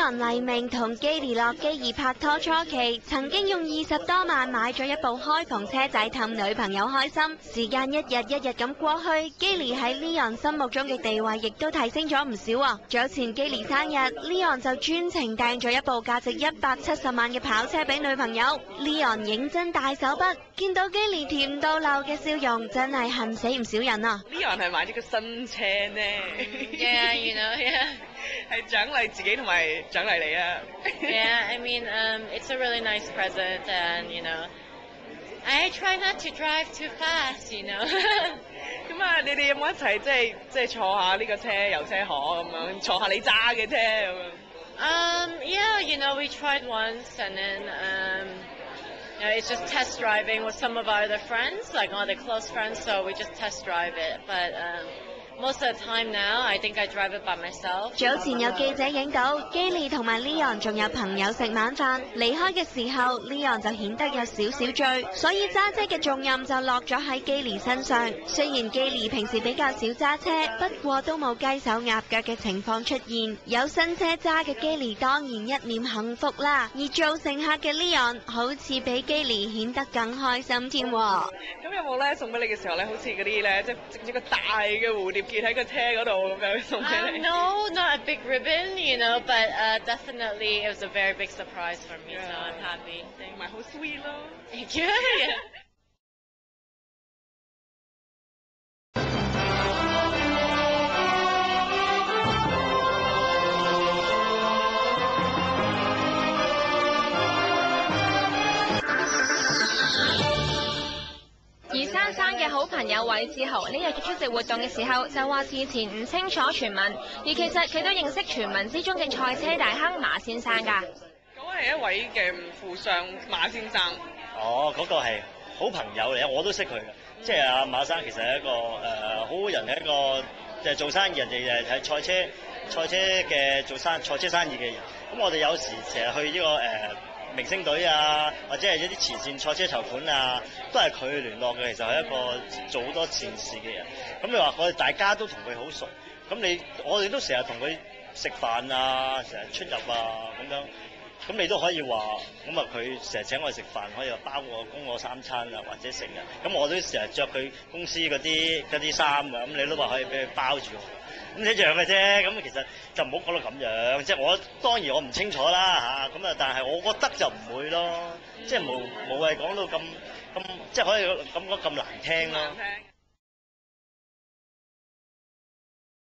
黎明同基利洛基兒拍拖初期，曾經用20多萬買咗一部開篷車仔氹女朋友開心。時間一日一日咁過去，基利喺 Leon 心目中嘅地位亦都提升咗唔少啊！早前基利生日 ，Leon 就專程訂咗一部價值170萬嘅跑車俾女朋友。Leon 認真大手筆，見到基利甜到漏嘅笑容，真係恨死唔少人啊 ！Leon 係買咗個新車呢 ，Yeah, you know, yeah. 係獎勵自己同埋獎勵你啊 ！Yeah, I mean, it's a really nice present, and you know, I try not to drive too fast, you know. 咁啊，你哋有冇一齊即係坐下呢個車遊車河咁樣，坐下你揸嘅車咁樣 ？Yeah, you know, we tried once, and then you know, it's just test driving with some of our other friends, like all the close friends. So we just test drive it, but most of the time now, I think I drive it by myself. 早前有記者影到基利同埋 Leon 仲有朋友食晚飯，離開嘅時候 ，Leon 就顯得有少少醉，所以揸車嘅重任就落咗喺基利身上。雖然基利平時比較少揸車，不過都冇雞手鴨腳嘅情況出現。有新車揸嘅基利當然一臉幸福啦，而做乘客嘅 Leon 好似比基利顯得更開心添喎。 咁有冇咧送俾你嘅時候咧，好似嗰啲咧，即係整咗個大嘅蝴蝶結喺個車嗰度咁樣送俾你 ？No, not a big ribbon, you know, but definitely it was a very big surprise for me, so I'm happy. 同埋好 sweet 咯。 Thank you. 而珊珊嘅好朋友韋志豪呢日出席活動嘅時候，就話事前唔清楚傳聞，而其實佢都認識傳聞之中嘅賽車大亨馬先生㗎。 嗰位係一位嘅富商馬先生。 哦，嗰個係好朋友嚟，我都識佢嘅。即係阿馬生其實係一個好人，係一個就係做生意人哋係賽車嘅做賽車生意嘅人。咁我哋有時成日去呢個明星隊啊，或者係一啲慈善賽車籌款啊，都係佢聯絡嘅。其實係一個做好多善事嘅人。咁你話我哋大家都同佢好熟，咁我哋都成日同佢食飯啊，成日出入啊咁樣。咁你都可以話，咁啊佢成日請我哋食飯，可以話包供我3餐啊，或者成日。咁我都成日着佢公司嗰啲衫啊，咁你都話可以俾佢包住我。咁一樣嘅啫，咁其實就唔好講到咁樣，即係我當然我唔清楚啦嚇，咁啊但係我覺得就唔會咯，即係無謂講到咁即係可以咁講咁難聽咯。